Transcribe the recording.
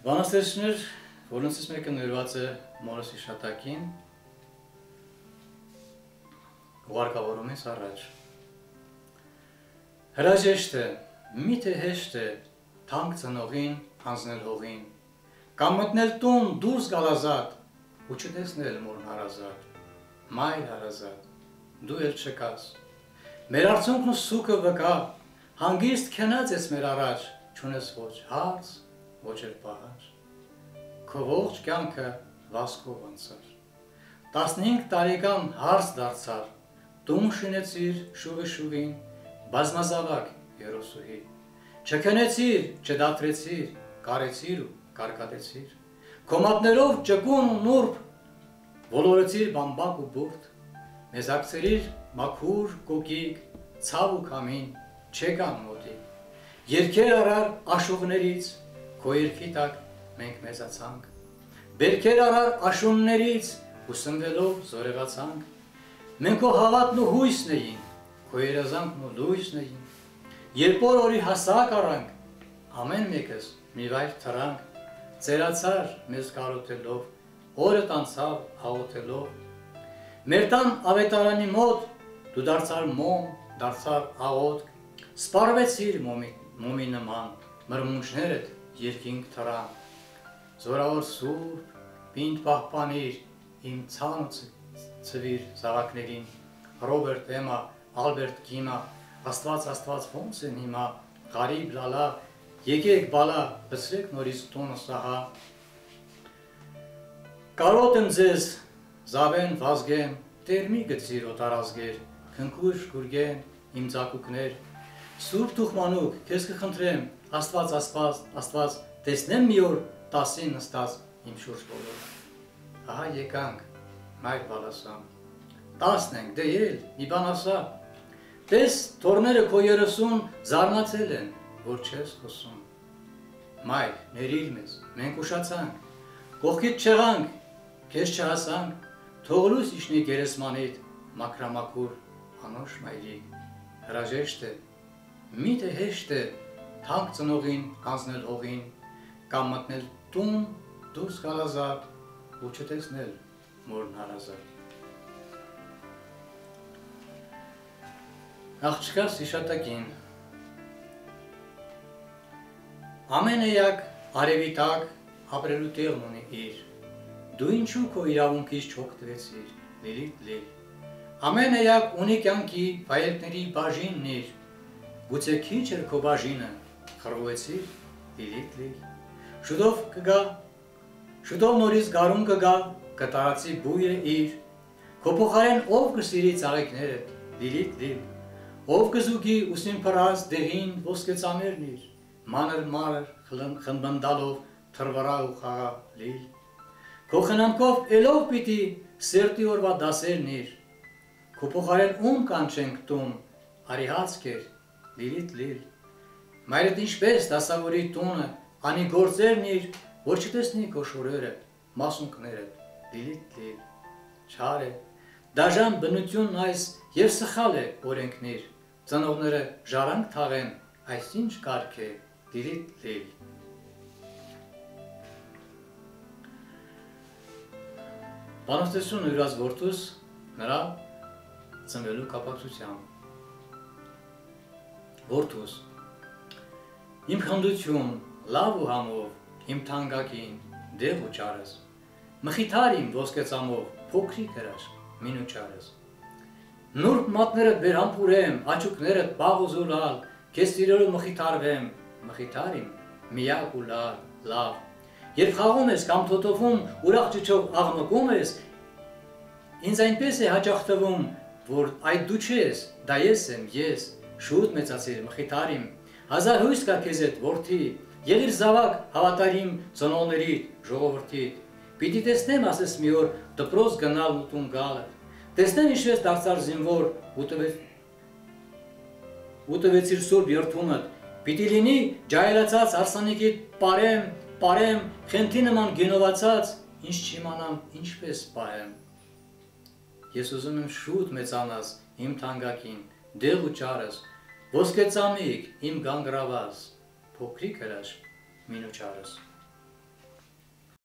Բանաստեղծներ, որոնցից մեկը նվիրված է մորս հիշատակին, ուղարկավորումից առաջ։ Հրաժեշտ է, միթե հեշտ է, թանկ ծնողին հանձնել հողին, կամ մտնել տուն դուրս գալ ազատ, ու չտեսնել մորն հարազատ, մայր հարազատ, դու էլ չկաս։ Մեր արցունքն ու սուկը վկա, հանգիստ քնած ես մեր առաջ, չունես ոչ հարց, ոչ էլ պահար, քո ողջ կյանքը վազքով անցար, 15 տարեկան հարց դարձար, տուն շինեցիր շուղի շուղին, բազմազավակ երոսուհի, չքնեցիր, չդադրեցիր, կարեցիր ու կարկատեցիր, քո մատներով ճկուն ու նուրբ, ոլորեցիր բամբակ ու բուրդ, մեզ ակցրիր մաքուր կոկիկ, ցավ ու քամին, չեկան մոտիկ, երկեր արար աշուղներից, քո երկի տակ մենք մեծացանք, բերքեր արար աշուններից ու սնվելով զորեղացանք, մենք քո հավատն ու հույսն էինք, քո երազանքն ու լույսն էին, երբ օրի հասակ առանք, ամեն մեկս մի վայր թռանք, ծերացար մեզ կարոտելով, օրը տանցավ հաղոթելով, մեր տան ավետարանի մոտ դու դարձար մոմ, դարձար աղոթք, սպառվեցիր մոմի նման, մրմունջներդ երկինք թռան, զորավոր սուրբ, պինդ պահպանիր, իմ ցանց ցվիր զավակներին, Ռոբերտ Էմա, Ալբերտ Գիմա, Աստված ոնց են հիմա, Ղարիբ լալա, եկեք բալա, բցրեք նորից տունը սահա, կարոտ եմ ձեզ, զավեն վազգեն, տեր մի գցիր օտարազգեր, քնքուշ գուրգեն, իմ ձակուկներ, Սուրբ Թուխմանուկ, քեզ կխնդրեմ, Աստված, տեսնեմ մի օր 10-ին նստած իմ շուրջ բոլոր, ահա եկանք, մայր բալասամ, 10 ենք, դե ել, մի բան ասա, տես թորները քո երեսուն զարմացել են, որ չես խոսում, մայր, ներիր մեզ, մենք ուշացանք, կողքիդ չեղանք, քեզ չհասանք, թող լույս իջնի գերեզմանիդ, մաքրամաքուր, անոշ մայրիկ, հրաժեշտ է, միթե հեշտ է, թանկ ծնողին հանձնել հողին, կամ մտնել տուն դուրս գալ ազատ, ու չտեսնել մորն հարազատ։ Աղջկաս հիշատակին, ամեն էակ արևի տակ ապրելու տեղն ունի իր, դու ինչու քո իրավունքից չօգտվեցիր, լիլիթ լիլ, ամեն էակ ունի կյանքի վայելքների բաժինն իր, գուցե քիչ էր քո բաժինը, խռովեցիր, լիլիթ լիլ, շուտով կգա, շուտով նորից գարուն կգա, կտարածի բույրը իր, քո փոխարեն ով կսիրի ծաղիկներդ, լիլիթ լիլ, ով կզուգի ուսին փռած դեղին ոսկեծամերն իր, մանր խնբնդալով թրվռա ու խաղա լիլ, քո խնամքով էլով պիտի սերտի օրվա դասերն իր, քո փոխարեն ում կանչենք տուն, արի հացքեր, լիլիթ լիլ, մայրդ ինչպես դասավորի տունը, անի գործերն իր, որ չտեսնի քո շորերը, մասունքներդ, լիլիթ լիլ, չար է, դաժան բնությունն այս և սխալ է օրենքնիր, ծնողները ժարանք թաղեն, այս ինչ կարգ է, լիլիթ լիլ։ Բանաստեղծություն նվիրված որդուս նրա ծնվելու կապակցությամբ։ Որդուս, իմ խնդություն, լավ ու համով, իմ թանկագին, դեղ ու ճարս, մխիթար իմ ոսկեծամով, փոքրիկ հրաշք, մին ու ճարս, նուրբ մատներդ բերհամբուրեմ, աչուկներդ բաղ ու զուլալ, քեզ սիրելու մխիթարվեմ, մխիթար իմ, միակ ու լավ, երբ խաղում ես կամ թոթովում, ուրախ ճիչով աղմկում ես, ինձ այնպես է հաճախ թվում, որ այդ դու չես, դա ես եմ, ես, շուտ մեծացիր, մխիթար իմ, հազար հույս կա քեզ հետ, որդի, եղիր զավակ, հավատարիմ ծնողներիդ, ժողովրդիդ, պիտի տեսնեմ, ասես մի օր, դպրոց գնալ ու տուն գալը, տեսնեմ ինչպես դարձար զինվոր ու տվեցիր սուրբ երդումդ, պիտի լինի ջայլացած հարսանիքիդ պարեմ, խենթի նման գենովացած, ինչ չիմանամ ինչպես պահեմ։ Ես ուզում եմ շուտ մեծանաս իմ թանկագին, դեղ ու ճարս, ոսկեծամիկ իմ գանգրավազ, փոքրիկ հրաշք, մին ու ճարս։